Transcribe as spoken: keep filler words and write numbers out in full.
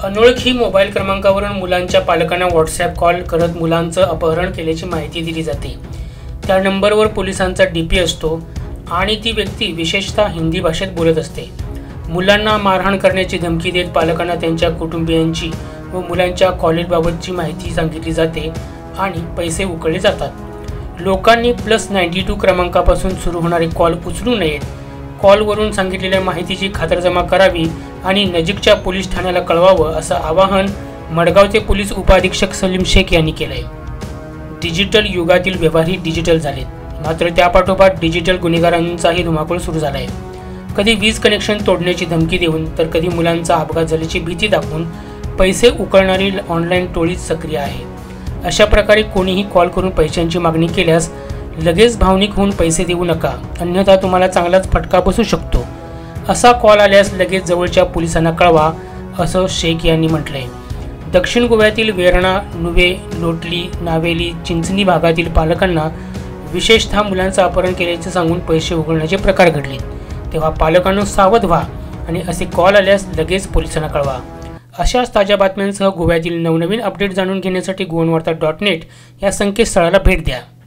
अनोळखी मोबाईल क्रमांकावरून मुलांच्या पालकांना व्हॉट्सॲप कॉल करत मुलांचं अपहरण केल्याची माहिती दिली जाते। त्या नंबरवर पोलिसांचा डी पी असतो आणि ती व्यक्ती विशेषतः हिंदी भाषेत बोलत असते। मुलांना मारहाण करण्याची धमकी देत पालकांना त्यांच्या कुटुंबियांची व मुलांच्या कॉलेजबाबतची माहिती सांगितली जाते आणि पैसे उकळले जातात। लोकांनी प्लस नाईन्टी टू क्रमांकापासून सुरू होणारे कॉल उचलू नयेत, कॉलवरून सांगितलेल्या माहितीची खातरजमा करावी आणि नजीकच्या पोलीस ठाण्याला कळवावं असं आवाहन मडगावचे पोलीस उपअधीक्षक सलीम शेख यांनी केलं आहे। डिजिटल युगातील व्यवहारही डिजिटल झालेत, मात्र त्यापाठोपाठ डिजिटल गुन्हेगारांचाही धुमाकूळ सुरू झाला आहे। कधी वीज कनेक्शन तोडण्याची धमकी देऊन तर कधी मुलांचा अपघात झाल्याची भीती दाखवून पैसे उकळणारी ऑनलाईन टोळी सक्रिय आहे। अशा प्रकारे कोणीही कॉल करून पैशांची मागणी केल्यास लगेच भावनिक होऊन पैसे देऊ नका, अन्यथा तुम्हाला चांगलाच फटका बसू शकतो। असा कॉल आल्यास लगेच जवळच्या पोलिसांना कळवा असं शेख यांनी म्हटलंय। दक्षिण गोव्यातील वेरणा, नुवे, लोटली, नावेली, चिंचणी भागातील पालकांना विशेषतः मुलांचं अपहरण केल्याचे सांगून पैसे उकळण्याचे प्रकार घडले, तेव्हा पालकांनो सावध व्हा आणि असे कॉल आल्यास लगेच पोलिसांना कळवा। अशाच ताज्या बातम्यांसह गोव्यातील नवनवीन अपडेट जाणून घेण्यासाठी गोवनवार्ता डॉट नेट या संकेतस्थळाला भेट द्या।